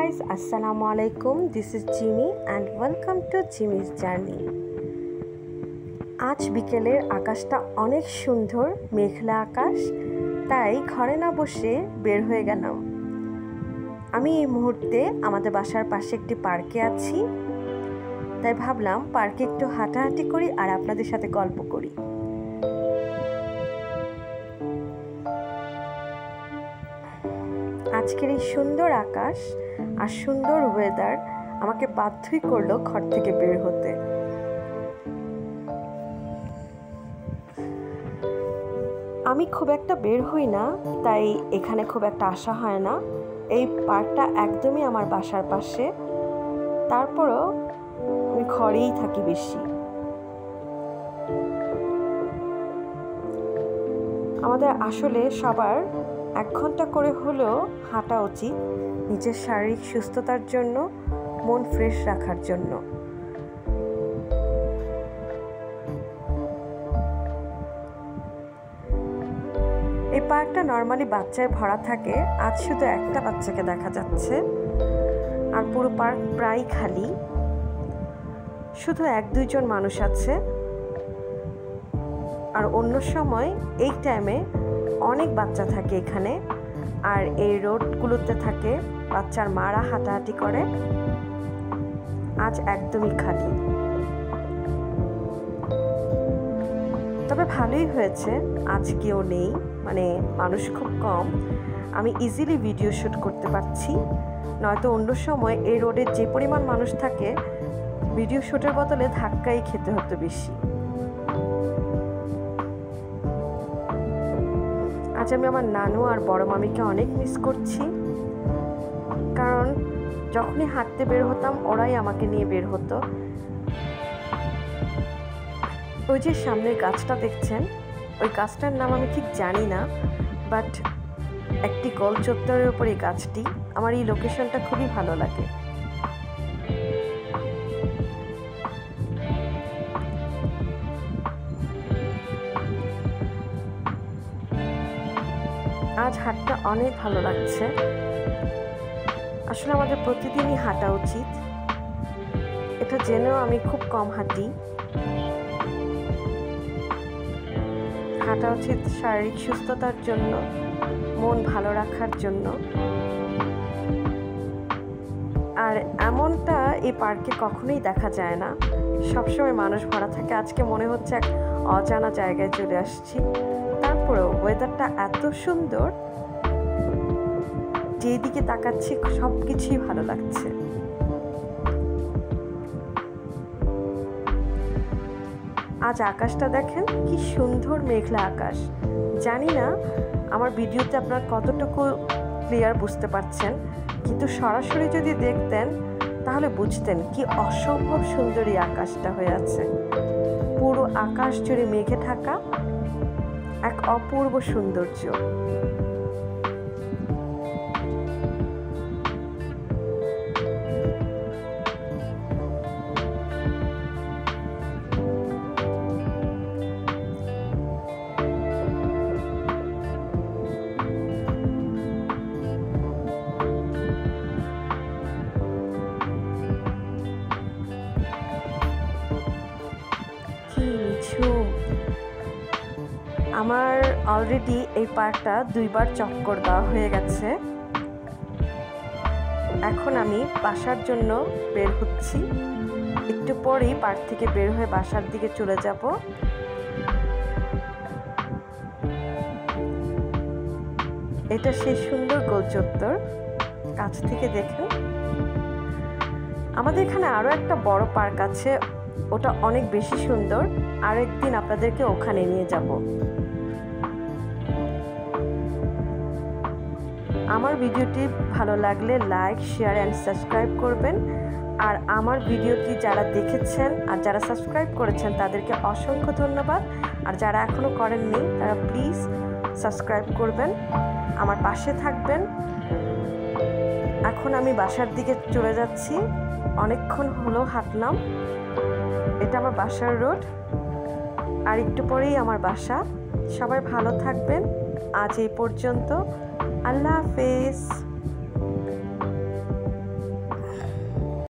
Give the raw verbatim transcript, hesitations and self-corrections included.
guys, Assalamualaikum. This is Jimi and welcome to Jimi's journey. আজ বিকেলের আকাশটা অনেক সুন্দর, মেঘলা আকাশ। তাই ঘরে না বসে বের হয়ে গেলাম। আমি এই মুহূর্তে আমাদের বাসার পাশে একটি পার্কে আছি। তাই ভাবলাম পার্কে একটু হাঁটাহাঁটি করি আর আপনাদের সাথে গল্প করি। আজকের এই সুন্দর আকাশ আর সুন্দর ওয়েদার আমাকে বাধ্যই করলো ঘর থেকে বের হতে। আমি খুব একটা বের হই না, তাই এখানে খুব একটা আসা হয় না। এই পার্কটা একদমই আমার বাসার পাশে, তারপরও আমি ঘরেই থাকি বেশি। আমাদের আসলে সবার এক ঘন্টা করে হলেও হাঁটা উচিত, নিজের শারীরিক সুস্থতার জন্য, মন ফ্রেশ রাখার জন্য। এই পার্কটা নর্মালি বাচ্চায় ভরা থাকে, আজ শুধু একটা বাচ্চাকে দেখা যাচ্ছে আর পুরো পার্ক প্রায় খালি, শুধু এক দুইজন মানুষ আছে। আর অন্য সময় এই টাইমে অনেক বাচ্চা থাকে এখানে, আর এই রোডগুলোতে থাকে বাচ্চার মারা হাঁটাহাঁটি করে। আজ একদমই খালি, তবে ভালোই হয়েছে আজ কেউ নেই, মানে মানুষ খুব কম, আমি ইজিলি ভিডিও শ্যুট করতে পারছি। নয়তো অন্য সময় এই রোডে যে পরিমাণ মানুষ থাকে, ভিডিও শ্যুটের বদলে ধাক্কাই খেতে হতো বেশি। আজ আমি আমার নানু আর বড় মামিকে অনেক মিস করছি, কারণ যখনই হাঁটতে বের হতাম ওরাই আমাকে নিয়ে বের হতো। ওই যে সামনের গাছটা দেখছেন, ওই গাছটার নাম আমি ঠিক জানি না, বাট একটি গোল চত্বরের উপর এই গাছটি। আমার এই লোকেশনটা খুবই ভালো লাগে। আজ হাঁটতে অনেক ভালো লাগছে। আসলে আমাদের প্রতিদিনই হাঁটা উচিত, এটা জেনেও আমি খুব কম হাঁটি। হাঁটা উচিত শারীরিক সুস্থতার জন্য, মন ভালো রাখার জন্য। আর এমনটা এই পার্কে কখনোই দেখা যায় না, সবসময় মানুষ ভরা থাকে। আজকে মনে হচ্ছে এক অজানা জায়গায় চলে আসছি। তারপরেও ওয়েদারটা এত সুন্দর, যেদিকে তাকাচ্ছি সব কিছুই ভালো লাগছে। আজ আকাশটা দেখেন কি সুন্দর, মেঘলা আকাশ। জানি না আমার ভিডিওতে আপনারা কতটুকু ক্লিয়ার বুঝতে পারছেন, কিন্তু সরাসরি যদি দেখতেন তাহলে বুঝতেন কি অসম্ভব সুন্দর এই আকাশটা হয়ে আছে। পুরো আকাশ জুড়ে মেঘে ঢাকা, এক অপূর্ব সৌন্দর্য। আমার অলরেডি এই পার্কটা দুইবার চক্কর দেওয়া হয়ে গেছে। এখন আমি বাসার জন্য বের হচ্ছি। একটু পরেই পার্ক থেকে বের হয়ে বাসার দিকে চলে যাব। এটা সেই সুন্দর গোল চত্বর, কাছ থেকে দেখে। আমাদের এখানে আরো একটা বড় পার্ক আছে, ওটা অনেক বেশি সুন্দর। আরেকদিন আপনাদেরকে ওখানে নিয়ে যাব। আমার ভিডিওটি ভালো লাগলে লাইক, শেয়ার অ্যান্ড সাবস্ক্রাইব করবেন। আর আমার ভিডিওটি যারা দেখেছেন আর যারা সাবস্ক্রাইব করেছেন তাদেরকে অসংখ্য ধন্যবাদ। আর যারা এখনও করেননি তারা প্লিজ সাবস্ক্রাইব করবেন, আমার পাশে থাকবেন। এখন আমি বাসার দিকে চলে যাচ্ছি, অনেকক্ষণ হলো হাঁটলাম। এটা আমার বাসার রোড, আর একটু পরেই আমার বাসা। সবাই ভালো থাকবেন। আজ এই পর্যন্ত, আল্লাহ হাফেজ।